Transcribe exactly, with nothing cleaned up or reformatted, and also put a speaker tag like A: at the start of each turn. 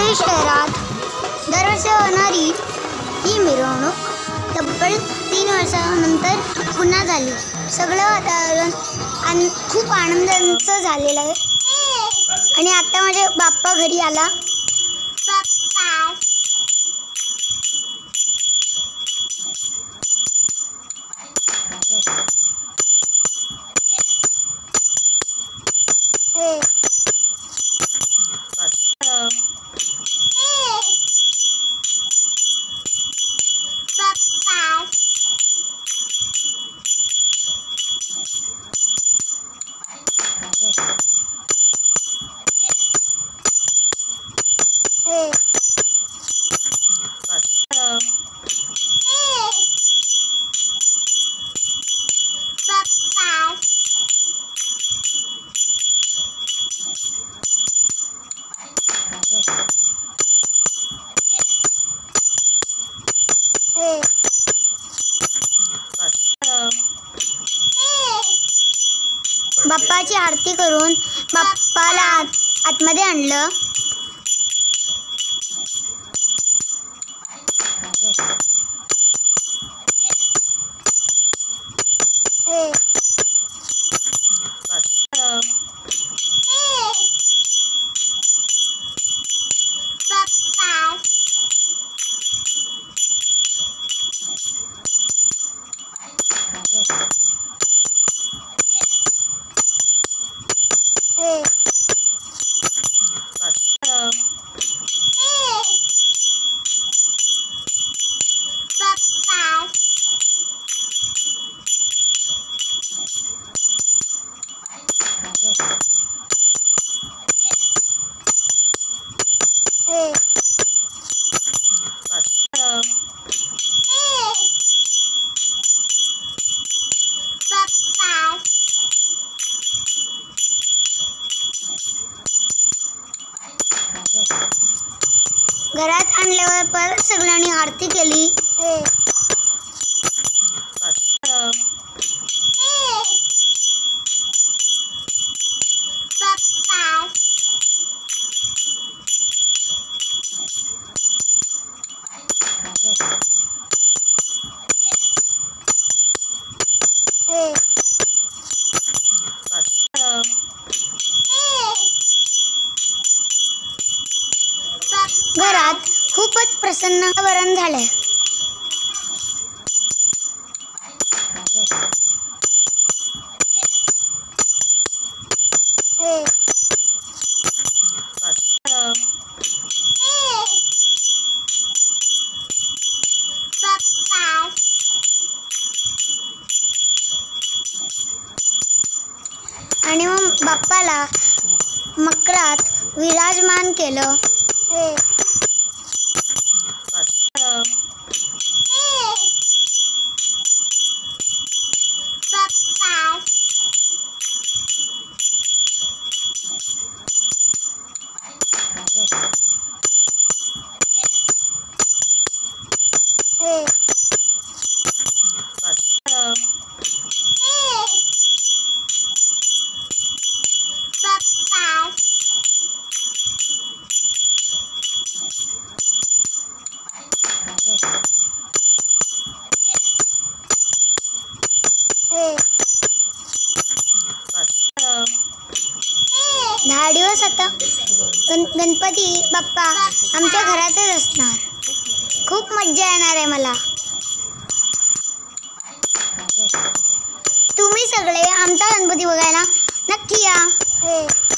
A: पुणे शहरात दरवर्षी होणारी ही मिरवणूक तब्बल तीन वर्षानंतर पुन्हा झाली. सगळं वातावरण आणि खूप आनंदाचं झालेलं आहे. आणि आता माझे बाप्पा घरी आला. ए ए ए बाप्पाची आरती करून बाप्पाला आत आतमध्ये आणलं. ए ए ए घरात आणल्यावर परत सगळ्यांनी आरती केली. ए ए घरात खूपच प्रसन्न वातावरण झाले. ए आणि मग बाप्पाला मकरात विराजमान केलं. ए ए ए दहा दिवस आता गण गणपती बाप्पा आमच्या घरातच असणार. खूप मज्जा येणार आहे मला. तुम्ही सगळे आमचा गणपती बघायला नक्की या. ए